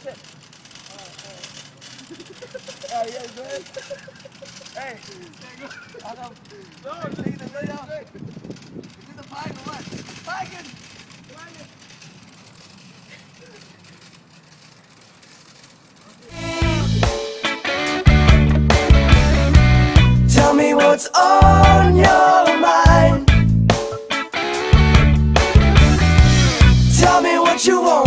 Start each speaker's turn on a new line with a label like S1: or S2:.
S1: shit. Oh, yeah, good. Hey, I got. No, just take the video. Is this a pike or what? Piking!
S2: Tell me what's on your mind. Tell me what you want.